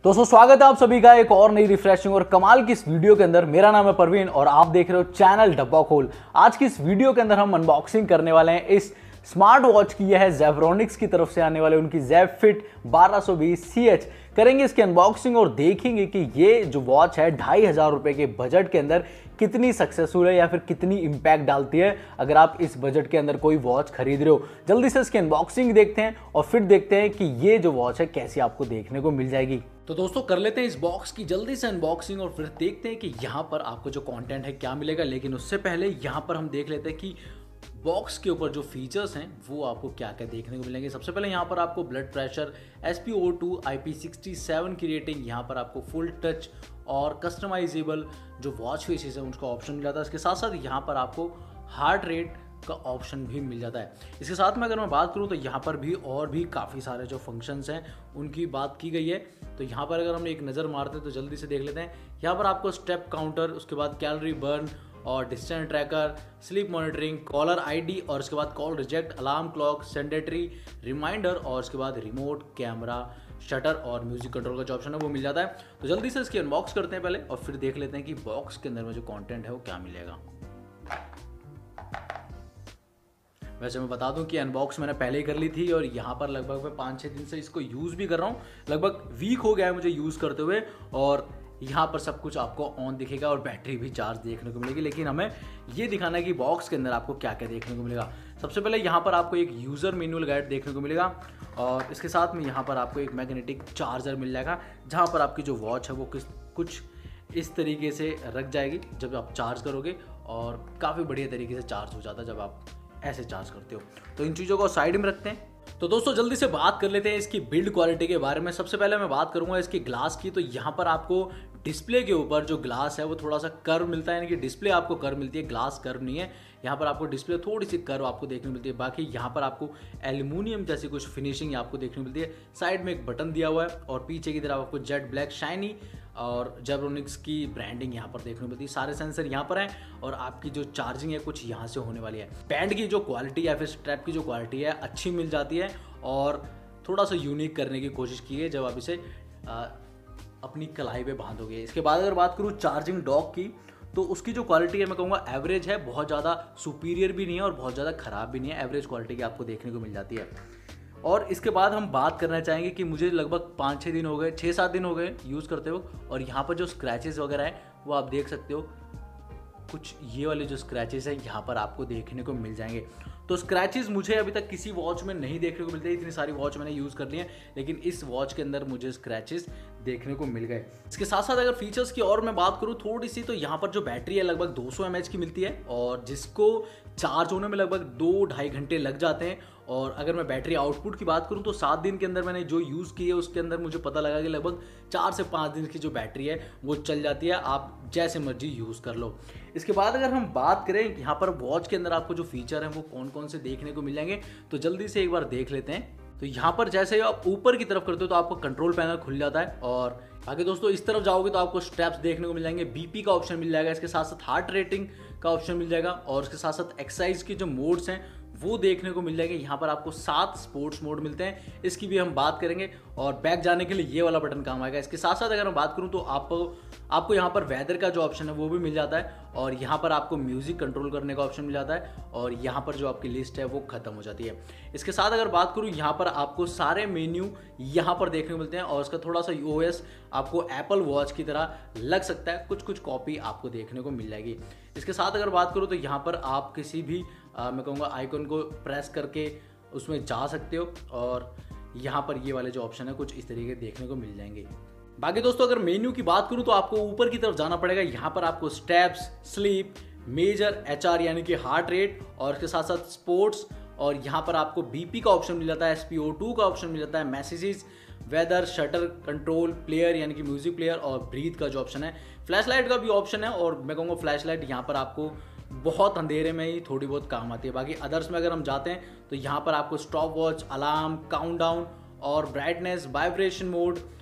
दोस्तों स्वागत है आप सभी का एक और नई रिफ्रेशिंग और कमाल की इस वीडियो के अंदर। मेरा नाम है परवीन और आप देख रहे हो चैनल डब्बा खोल। आज की इस वीडियो के अंदर हम अनबॉक्सिंग करने वाले हैं इस स्मार्ट वॉच की। यह है जेब्रॉनिक्स की तरफ से आने वाले उनकी जेब फिट 1220CH। करेंगे इसकी अनबॉक्सिंग और देखेंगे कि ये जो वॉच है 2500 रुपए के बजट के अंदर कितनी सक्सेसफुल है या फिर कितनी इंपैक्ट डालती है अगर आप इस बजट के अंदर कोई वॉच खरीद रहे हो। जल्दी से इसकी अनबॉक्सिंग देखते हैं और फिर देखते हैं कि ये जो वॉच है कैसी आपको देखने को मिल जाएगी। तो दोस्तों कर लेते हैं इस बॉक्स की जल्दी से अनबॉक्सिंग और फिर देखते हैं कि यहाँ पर आपको जो कंटेंट है क्या मिलेगा। लेकिन उससे पहले यहाँ पर हम देख लेते हैं कि बॉक्स के ऊपर जो फीचर्स हैं वो आपको क्या क्या देखने को मिलेंगे। सबसे पहले यहाँ पर आपको ब्लड प्रेशर, SpO2, IP67 की रेटिंग, यहाँ पर आपको फुल टच और कस्टमाइजेबल जो वॉच फेसेस है उसका ऑप्शन मिल जाता है। इसके साथ साथ यहाँ पर आपको हार्ट रेट का ऑप्शन भी मिल जाता है। इसके साथ में अगर मैं बात करूं तो यहाँ पर भी और भी काफ़ी सारे जो फंक्शंस हैं उनकी बात की गई है। तो यहाँ पर अगर हम एक नज़र मारते हैं तो जल्दी से देख लेते हैं। यहाँ पर आपको स्टेप काउंटर, उसके बाद कैलोरी बर्न और distance tracker, sleep monitoring, caller ID और उसके बाद call reject, alarm clock, sedentary reminder और उसके बाद रिमोट कैमरा, शटर और म्यूजिक कंट्रोल का जो ऑप्शन है वो मिल जाता है। तो जल्दी से इसकी अनबॉक्स करते हैं पहले और फिर देख लेते हैं कि बॉक्स के अंदर में जो कंटेंट है वो क्या मिलेगा। वैसे मैं बता दूं कि अनबॉक्स मैंने पहले ही कर ली थी और यहाँ पर लगभग मैं 5-6 दिन से इसको यूज़ भी कर रहा हूँ। लगभग वीक हो गया है मुझे यूज़ करते हुए और यहाँ पर सब कुछ आपको ऑन दिखेगा और बैटरी भी चार्ज देखने को मिलेगी। लेकिन हमें ये दिखाना है कि बॉक्स के अंदर आपको क्या क्या देखने को मिलेगा। सबसे पहले यहाँ पर आपको एक यूज़र मैनुअल गाइड देखने को मिलेगा और इसके साथ में यहाँ पर आपको एक मैग्नेटिक चार्जर मिल जाएगा जहाँ पर आपकी जो वॉच है वो कुछ इस तरीके से रख जाएगी जब आप चार्ज करोगे और काफ़ी बढ़िया तरीके से चार्ज हो जाता है जब आप ऐसे चार्ज करते हो। तो इन चीज़ों को साइड में रखते हैं। तो दोस्तों जल्दी से बात कर लेते हैं इसकी बिल्ड क्वालिटी के बारे में। सबसे पहले मैं बात करूंगा इसकी ग्लास की। तो यहाँ पर आपको डिस्प्ले के ऊपर जो ग्लास है वो थोड़ा सा कर्व मिलता है, यानी कि डिस्प्ले आपको कर्व मिलती है, ग्लास कर्व नहीं है। यहाँ पर आपको डिस्प्ले थोड़ी सी कर्व आपको देखने को मिलती है। बाकी यहाँ पर आपको एल्यूमिनियम जैसी कुछ फिनिशिंग आपको देखने को मिलती है। साइड में एक बटन दिया हुआ है और पीछे की तरफ आपको जेट ब्लैक शाइनी और जेब्रॉनिक्स की ब्रांडिंग यहाँ पर देखने को मिलती है। सारे सेंसर यहाँ पर हैं और आपकी जो चार्जिंग है कुछ यहाँ से होने वाली है। बैंड की जो क्वालिटी या फिर स्ट्रैप की जो क्वालिटी है अच्छी मिल जाती है और थोड़ा सा यूनिक करने की कोशिश की है जब आप इसे अपनी कलाई पे बांधोगे। इसके बाद अगर बात करूँ चार्जिंग डॉक की तो उसकी जो क्वालिटी है मैं कहूँगा एवरेज है, बहुत ज़्यादा सुपीरियर भी नहीं है और बहुत ज़्यादा ख़राब भी नहीं है, एवरेज क्वालिटी की आपको देखने को मिल जाती है। और इसके बाद हम बात करना चाहेंगे कि मुझे लगभग 5-6 दिन हो गए, 6-7 दिन हो गए यूज़ करते हो और यहाँ पर जो स्क्रैचेस वगैरह है वो आप देख सकते हो। कुछ ये वाले जो स्क्रैचेस हैं यहाँ पर आपको देखने को मिल जाएंगे। तो स्क्रैचेस मुझे अभी तक किसी वॉच में नहीं देखने को मिलते। इतनी सारी वॉच मैंने यूज़ कर ली है लेकिन इस वॉच के अंदर मुझे स्क्रैचेस देखने को मिल गए। इसके साथ साथ अगर फीचर्स की और मैं बात करूँ थोड़ी सी तो यहाँ पर जो बैटरी है लगभग 200 mAh की मिलती है और जिसको चार्ज होने में लगभग 2-2.5 घंटे लग जाते हैं। और अगर मैं बैटरी आउटपुट की बात करूं तो 7 दिन के अंदर मैंने जो यूज़ की है उसके अंदर मुझे पता लगा कि लगभग 4 से 5 दिन की जो बैटरी है वो चल जाती है, आप जैसे मर्जी यूज़ कर लो। इसके बाद अगर हम बात करें यहाँ पर वॉच के अंदर आपको जो फीचर हैं वो कौन कौन से देखने को मिल जाएंगे तो जल्दी से एक बार देख लेते हैं। तो यहाँ पर जैसे आप ऊपर की तरफ करते हो तो आपको कंट्रोल पैनल खुल जाता है और आगे दोस्तों इस तरफ जाओगे तो आपको स्टेप्स देखने को मिल जाएंगे, BP का ऑप्शन मिल जाएगा, इसके साथ साथ हार्ट रेटिंग का ऑप्शन मिल जाएगा और इसके साथ साथ एक्सरसाइज के जो मोड्स हैं वो देखने को मिल जाएंगे। यहाँ पर आपको 7 स्पोर्ट्स मोड मिलते हैं, इसकी भी हम बात करेंगे और बैक जाने के लिए ये वाला बटन काम आएगा। इसके साथ साथ अगर मैं बात करूँ तो आपको यहाँ पर वेदर का जो ऑप्शन है वो भी मिल जाता है और यहाँ पर आपको म्यूजिक कंट्रोल करने का ऑप्शन मिल जाता है और यहाँ पर जो आपकी लिस्ट है वो खत्म हो जाती है। इसके साथ अगर बात करूँ यहाँ पर आपको सारे मेन्यू यहाँ पर देखने को मिलते हैं और उसका थोड़ा सा OS आपको एप्पल वॉच की तरह लग सकता है, कुछ कॉपी आपको देखने को मिल जाएगी। इसके साथ अगर बात करूँ तो यहाँ पर आप किसी भी मैं कहूँगा आइकन को प्रेस करके उसमें जा सकते हो और यहाँ पर ये वाले जो ऑप्शन है कुछ इस तरीके देखने को मिल जाएंगे। बाकी दोस्तों अगर मेन्यू की बात करूँ तो आपको ऊपर की तरफ जाना पड़ेगा। यहाँ पर आपको स्टेप्स, स्लीप, मेजर, HR यानी कि हार्ट रेट और इसके साथ साथ स्पोर्ट्स और यहाँ पर आपको BP का ऑप्शन मिल जाता है, SpO2 का ऑप्शन मिल जाता है, messages, weather, shutter control, player यानी कि म्यूजिक प्लेयर और ब्रीथ का जो ऑप्शन है, फ्लैश लाइट का भी ऑप्शन है और मैं कहूँगा फ्लैश लाइट यहाँ पर आपको बहुत अंधेरे में ही थोड़ी बहुत काम आती है। बाकी अदर्स में अगर हम जाते हैं तो यहाँ पर आपको स्टॉप वॉच, अलार्म, काउंटडाउन और ब्राइटनेस, वाइब्रेशन मोड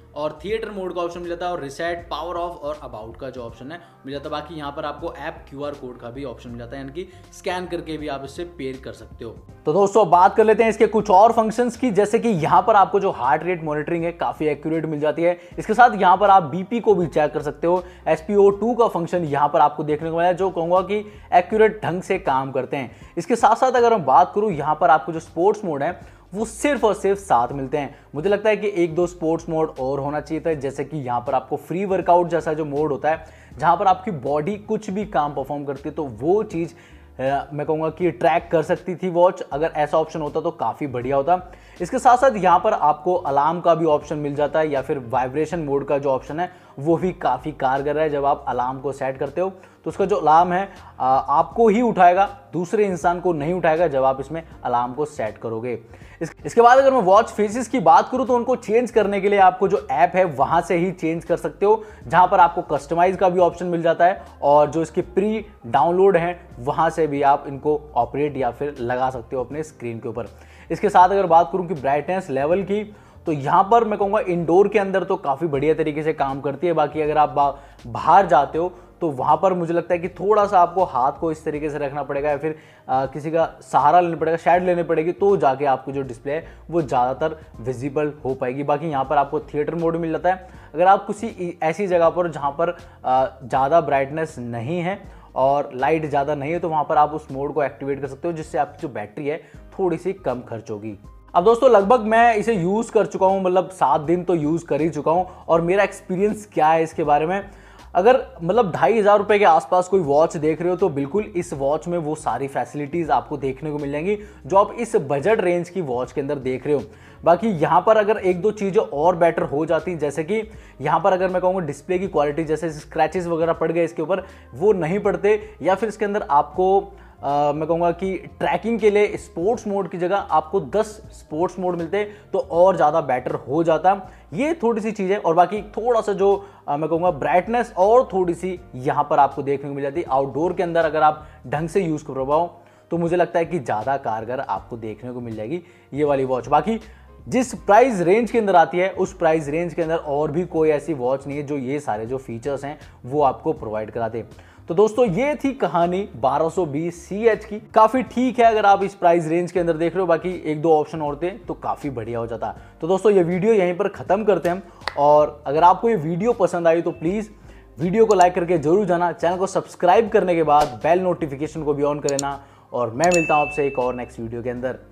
और थिएटर मोड का ऑप्शन मिल जाता है और रिसेट, पावर ऑफ और अबाउट का जो ऑप्शन है मिल जाता है। बाकी यहाँ पर आपको ऐप QR कोड का भी ऑप्शन मिल जाता है, यानी कि स्कैन करके भी आप इससे पेयर कर सकते हो। तो दोस्तों बात कर लेते हैं इसके कुछ और फंक्शंस की, जैसे कि यहाँ पर आपको जो हार्ट रेट मॉनिटरिंग है काफी एक्यूरेट मिल जाती है। इसके साथ यहाँ पर आप BP को भी चेक कर सकते हो। SpO2 का फंक्शन यहाँ पर आपको देखने को मिला है, जो कहूंगा कि एक्यूरेट ढंग से काम करते हैं। इसके साथ साथ अगर मैं बात करूं, यहाँ पर आपको जो स्पोर्ट्स मोड है वो सिर्फ और सिर्फ 7 मिलते हैं। मुझे लगता है कि 1-2 स्पोर्ट्स मोड और होना चाहिए था, जैसे कि यहाँ पर आपको फ्री वर्कआउट जैसा जो मोड होता है, जहां पर आपकी बॉडी कुछ भी काम परफॉर्म करती है, तो वो चीज मैं कहूंगा कि ट्रैक कर सकती थी वॉच। अगर ऐसा ऑप्शन होता तो काफी बढ़िया होता। इसके साथ साथ यहाँ पर आपको अलार्म का भी ऑप्शन मिल जाता है, या फिर वाइब्रेशन मोड का जो ऑप्शन है वो भी काफी कारगर है। जब आप अलार्म को सेट करते हो तो उसका जो अलार्म है आपको ही उठाएगा, दूसरे इंसान को नहीं उठाएगा जब आप इसमें अलार्म को सेट करोगे। इसके बाद अगर मैं वॉच फेसेस की बात करूं तो उनको चेंज करने के लिए आपको जो ऐप है वहां से ही चेंज कर सकते हो, जहां पर आपको कस्टमाइज का भी ऑप्शन मिल जाता है, और जो इसके प्री डाउनलोड है वहां से भी आप इनको ऑपरेट या फिर लगा सकते हो अपने स्क्रीन के ऊपर। इसके साथ अगर बात करूं कि ब्राइटनेस लेवल की, तो यहां पर मैं कहूंगा इंडोर के अंदर तो काफी बढ़िया तरीके से काम करती है। बाकी अगर आप बाहर जाते हो तो वहां पर मुझे लगता है कि थोड़ा सा आपको हाथ को इस तरीके से रखना पड़ेगा, या फिर किसी का सहारा लेना पड़ेगा, शेड लेनी पड़ेगी, तो जाके आपकी जो डिस्प्ले है वो ज़्यादातर विजिबल हो पाएगी। बाकी यहाँ पर आपको थिएटर मोड मिल जाता है। अगर आप किसी ऐसी जगह पर जहाँ पर ज़्यादा ब्राइटनेस नहीं है और लाइट ज़्यादा नहीं है, तो वहाँ पर आप उस मोड को एक्टिवेट कर सकते हो, जिससे आपकी जो बैटरी है थोड़ी सी कम खर्च होगी। अब दोस्तों लगभग मैं इसे यूज़ कर चुका हूँ, मतलब 7 दिन तो यूज़ कर ही चुका हूँ, और मेरा एक्सपीरियंस क्या है इसके बारे में। अगर मतलब 2,500 रुपए के आसपास कोई वॉच देख रहे हो तो बिल्कुल इस वॉच में वो सारी फैसिलिटीज़ आपको देखने को मिल जाएंगी जो आप इस बजट रेंज की वॉच के अंदर देख रहे हो। बाकी यहाँ पर अगर 1-2 चीज़ें और बेटर हो जाती, जैसे कि यहाँ पर अगर मैं कहूँगा डिस्प्ले की क्वालिटी, जैसे स्क्रैचेस वगैरह पड़ गए इसके ऊपर, वो नहीं पड़ते, या फिर इसके अंदर आपको मैं कहूँगा कि ट्रैकिंग के लिए स्पोर्ट्स मोड की जगह आपको 10 स्पोर्ट्स मोड मिलते तो और ज़्यादा बेटर हो जाता। ये थोड़ी सी चीज़ें, और बाकी थोड़ा सा जो मैं कहूँगा ब्राइटनेस और थोड़ी सी यहाँ पर आपको देखने को मिल जाती। आउटडोर के अंदर अगर आप ढंग से यूज़ कर पाओ तो मुझे लगता है कि ज़्यादा कारगर आपको देखने को मिल जाएगी ये वाली वॉच। बाकी जिस प्राइस रेंज के अंदर आती है उस प्राइस रेंज के अंदर और भी कोई ऐसी वॉच नहीं है जो ये सारे जो फीचर्स हैं वो आपको प्रोवाइड कराते। तो दोस्तों ये थी कहानी 1220 CH की। काफी ठीक है अगर आप इस प्राइस रेंज के अंदर देख रहे हो, बाकी 1-2 ऑप्शन और थे तो काफी बढ़िया हो जाता। तो दोस्तों ये वीडियो यहीं पर खत्म करते हैं, और अगर आपको ये वीडियो पसंद आई तो प्लीज वीडियो को लाइक करके जरूर जाना, चैनल को सब्सक्राइब करने के बाद बेल नोटिफिकेशन को भी ऑन कर लेना, और मैं मिलता हूं आपसे एक और नेक्स्ट वीडियो के अंदर।